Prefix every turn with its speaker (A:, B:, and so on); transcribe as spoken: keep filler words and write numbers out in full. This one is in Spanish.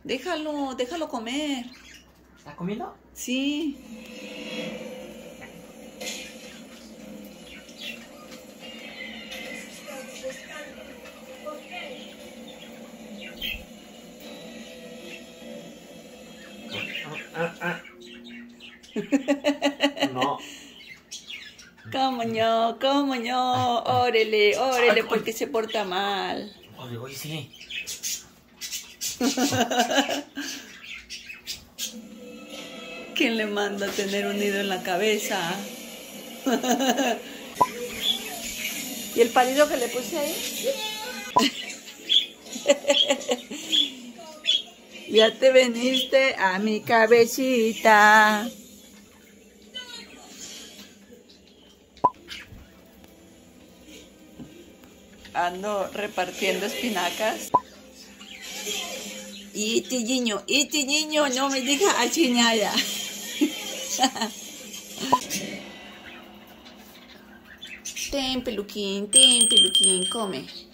A: Déjalo, déjalo comer.
B: ¿Estás comiendo?
A: Sí.
B: Ah, ah. No.
A: ¿Cómo no? ¿Cómo no? Órale, órale, porque se porta mal.
B: Oye, oye, sí.
A: ¿Quién le manda a tener un nido en la cabeza? ¿Y el palito que le puse ahí? Ya te veniste a mi cabecita. Ando repartiendo espinacas. Y ti niño, y ti niño, no me digas así nada. Ten, peluquín, ten, peluquín, come.